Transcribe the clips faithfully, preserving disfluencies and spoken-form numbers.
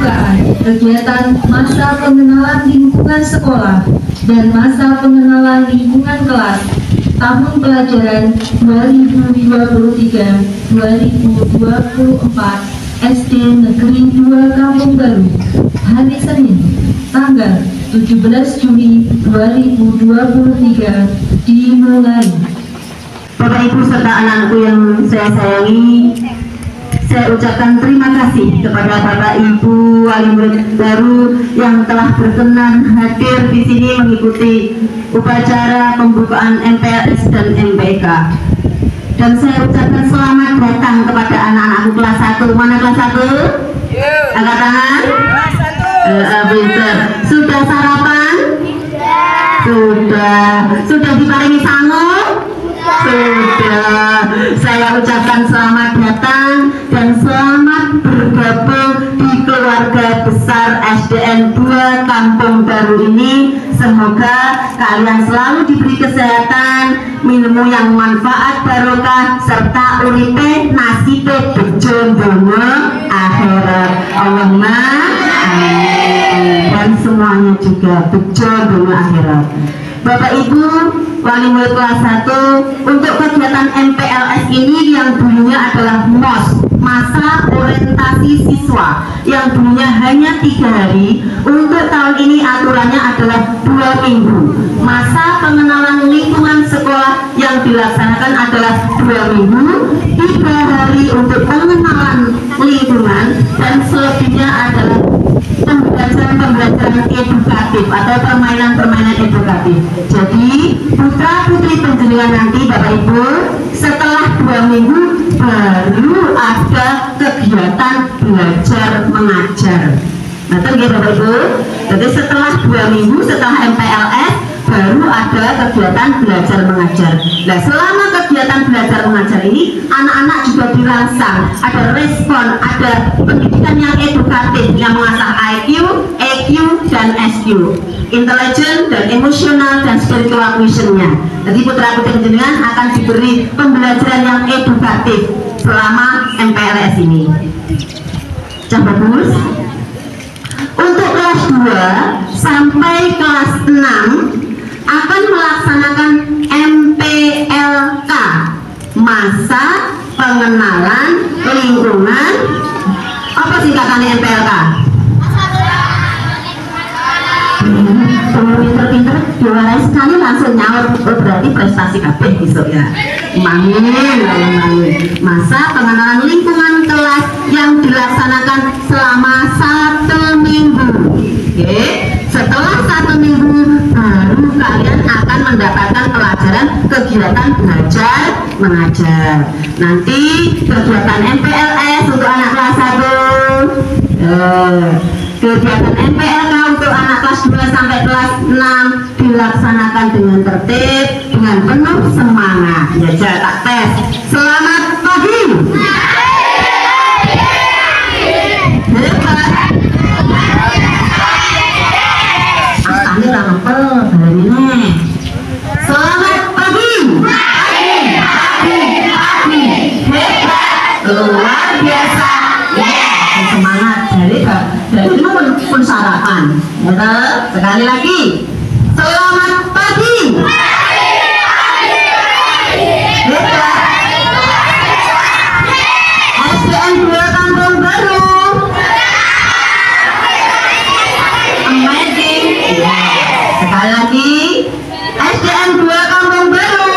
pembukaan kegiatan masa pengenalan lingkungan sekolah dan masa pengenalan lingkungan kelas tahun pelajaran dua ribu dua puluh tiga dua ribu dua puluh empat S D Negeri dua Kampung Baru, hari Senin, tanggal tujuh belas Juli dua ribu dua puluh tiga dimulai. Bapak Ibu serta anak-anakku yang saya sayangi, saya ucapkan terima kasih kepada Bapak Ibu wali murid baru yang telah berkenan hadir di sini mengikuti upacara pembukaan M P L S dan M P K. Dan saya ucapkan selamat datang kepada anak-anakku kelas satu. Mana kelas satu? Angkat tangan. Uh, Sudah sarapan? Sudah. Sudah diparingi sangu? Sudah. Saya ucapkan selamat datang dan selamat bergabung di keluarga besar S D N dua Kampung Baru ini. Semoga kalian selalu diberi kesehatan, ilmu yang manfaat, barokah, serta uripe nasibe bejo dono akhirat. Allahumma amin. Dan semuanya juga bejo dono akhirat. Bapak Ibu wali murid kelas satu, untuk kegiatan M P L S ini yang dulunya adalah M O S, masa orientasi siswa, yang dulunya hanya tiga hari, untuk tahun ini aturannya adalah dua minggu. Masa pengenalan lingkungan sekolah yang dilaksanakan adalah dua minggu, tiga hari untuk pengenalan lingkungan, dan selebihnya adalah pembelajaran-pembelajaran edukatif atau permainan-permainan edukatif. Jadi putra putri penjenengan nanti Bapak Ibu setelah dua minggu baru ada kegiatan belajar mengajar. Nah, terus Bapak Ibu, jadi setelah dua minggu setelah M P L S baru ada kegiatan belajar mengajar. Nah, selama kegiatan belajar mengajar ini anak-anak juga dirangsang, ada respon, ada pendidikan yang edukatif yang mengasah I Q, E Q, dan S Q, intelligent dan emosional dan spiritual quotient-nya. Jadi putra putri jenengan akan diberi pembelajaran yang edukatif selama M P L S ini. Coba bagus. Untuk kelas dua sampai kelas enam akan melaksanakan M P L K, masa pengenalan lingkungan. Apa singkatannya M P L K? Pinter-pinter diwarai sekali langsung nyaur. Oh, berarti prestasi kabeh besok ya. Mamin, masa pengenalan lingkungan kelas yang dilaksanakan selama satu minggu. Oke, setelah satu minggu baru kalian akan mendapatkan pelajaran kegiatan belajar mengajar. Nanti kegiatan M P L S untuk anak kelas satu, eh, kegiatan M P L K untuk anak kelas dua sampai kelas enam dilaksanakan dengan tertib, dengan penuh semangat. Ya, tak tes. Selamat pagi. Selamat pagi. Luar biasa. Semangat dari dari itu pun, pun sarapan. Betul? Sekali lagi. Selamat pagi. S D N dua Kampung Baru. Amazing. Sekali lagi. S D N dua Kampung Baru.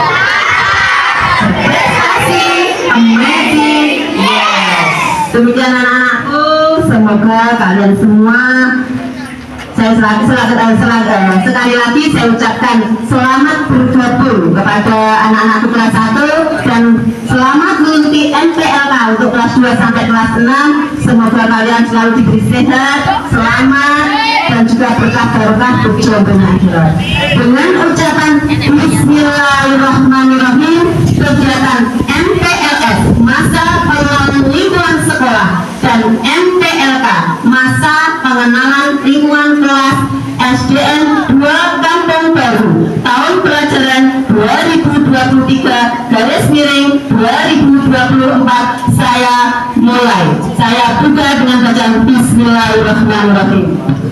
Prestasi. Amazing. Yes. Demikian anak-anakku, semoga kalian semua, saya selalu, selalu, selalu, sekali lagi saya ucapkan selamat bergabung kepada anak-anakku kelas satu dan selamat mengikuti M P L K untuk kelas dua sampai kelas enam. Semoga kalian selalu diberi sehat, selamat, dan juga berkah barokah berjodoh akhirat. Dengan ucapan Bismillahirrahmanirrahim, kegiatan M P L S masa pengenalan lingkungan sekolah dan M P L K masa pengenalan lingkungan kelas S D N dua Kampung Baru tahun pelajaran dua ribu dua puluh tiga garis miring dua ribu dua puluh empat. Saya mulai. Saya buka dengan bacaan Bismillahirrahmanirrahim.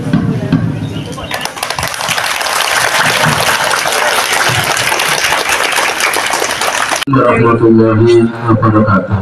Warahmatullahi wabarakatuh.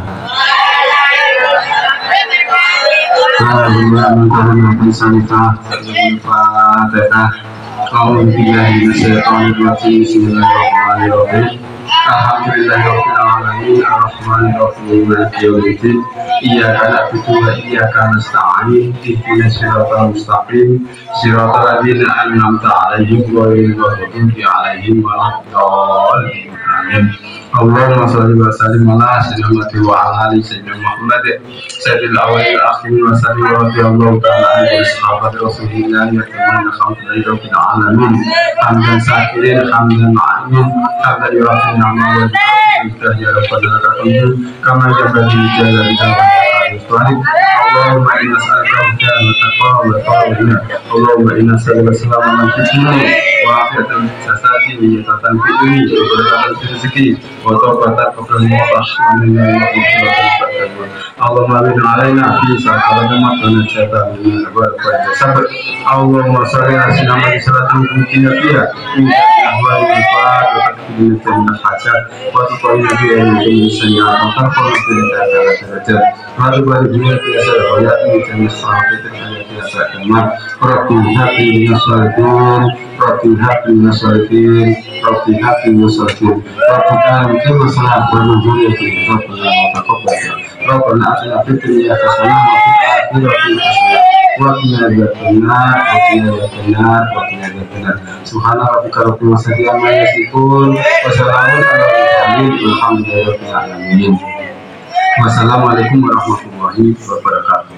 Alhamdulillah sanita Fatihah. Alhamdulillahi minasyaitonirrajim. Bismillahirrahmanirrahim. Alhamdulillahirabbil alamin arrahmanir rahim maliki yaumiddin. Iyyaka na'budu wa iyyaka nasta'in. Ihdinas siratal mustaqim. Siratal ladzina an'amta 'alaihim ghairil maghdubi 'alaihim waladdallin. Amin. Allahumma shalli wa sallim ala sayyidina wa ala ali sayyidina Muhammad sayyidil awwalil akhirin wa sallim wa radiyallahu ta'ala anhu sahabat Rasulillah ya tamam khamdulillah rabbil alamin hamdan sakirin hamdan amin hamdan yurafin nama wa ta'ala ya rabbal alamin kama jabali jalalika Allahumma inna nas'aluka al-huda wa taqwa wa tawfiq. Allahumma inna nas'aluka salamatal fitni wa afiyatan jasadi wa yatatan fitni wa barakatan rizqi wa tawbatan qabla al-maut wa Allahumma amin alaina fi sa'atina wa najata min al-barqa sabr. Allahumma salli ala sayyidina salatin mumkinah fiha min ahwal al-fat wa takfir min al-hajat wa tuqina biha min sayyi'at wa tarfa'u biha darajat wa tubarik biasa ya ini jenis sahabat yang biasa kemar Rabbi hati nasalihin Rabbi hati nasalihin Rabbi hati nasalihin Rabbi kami kita salah bernujuryati Rabbi nama Rabbana atina fid dunya hasanah wa fil akhirati hasanah wa qina adzabannar wa qina adzabannar wa qina adzabannar subhana rabbika rabbil izzati amma yasifun wa salamun alal mursalin walhamdulillahi rabbil alamin. Wassalamualaikum warahmatullahi wabarakatuh.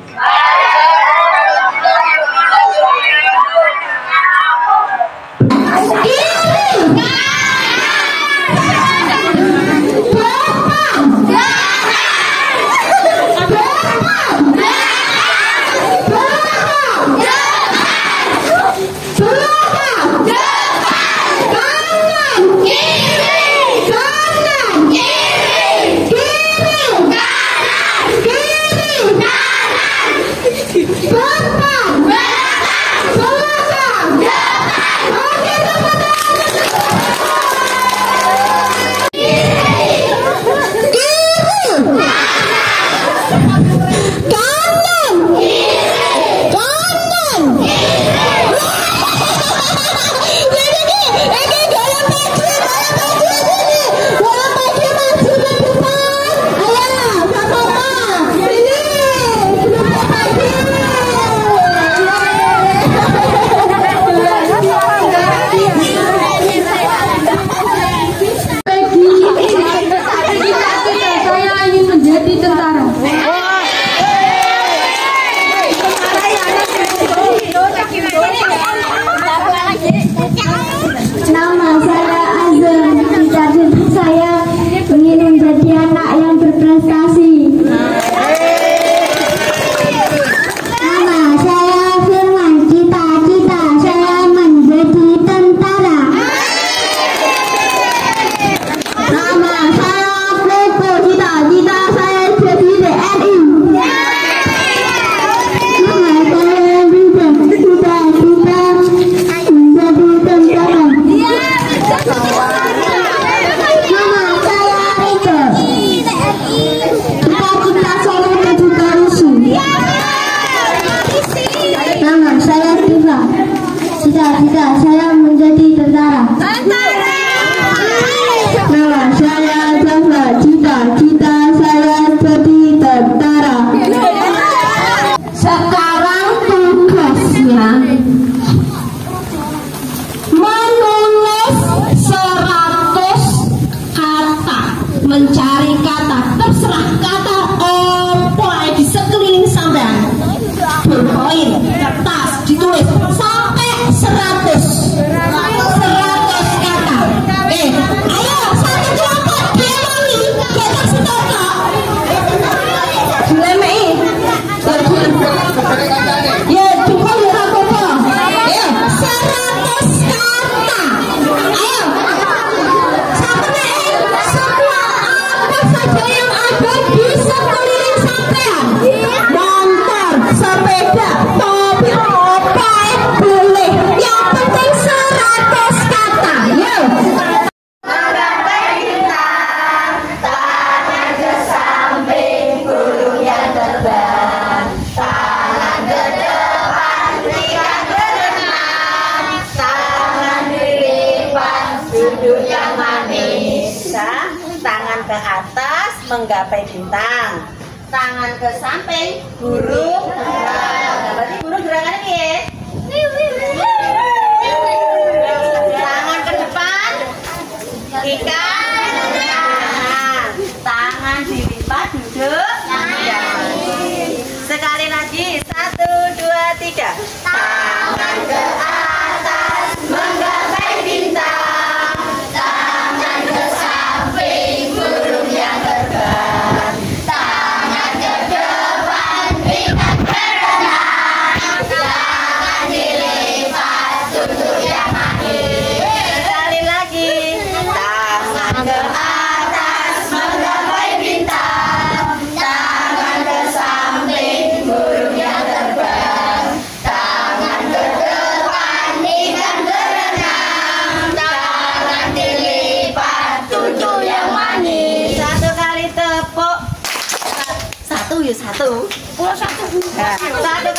Cita-cita saya menjadi tentara. Nama saya Jafar. Cita-cita saya jadi tentara. Sekarang tugasnya menulis seratus kata, mencari kata, terserah kata opo di sekeliling sampean. Berpoin kertas ditulis sampai seratus seratus kata. Eh, ayo satu kelompok diamoni kita setoto. Dilemei. Ya, cukup ya apa-apa. Ya, menggapai bintang. Tangan ke samping, burung terbang. Nah, berarti burung gerakannya piye? Tangan ke depan, ikan. Nah, tangan dilipat, duduk. Ya. Sekali lagi, satu, dua, tiga. Tangan ke atas, menggapai bintang. Tangan ke samping, burung yang terbang. Tangan ke depan, ikan berenang. Tangan dilipat, duduk yang manis. Sekali lagi, tangan ke atas, menggapai bintang. Tangan ke samping, burung yang terbang. Tangan ke depan, ikan berenang. Tangan dilipat, duduk yang manis. Satu kali tepuk. Satu ya satu. Oh satu. Nah, satu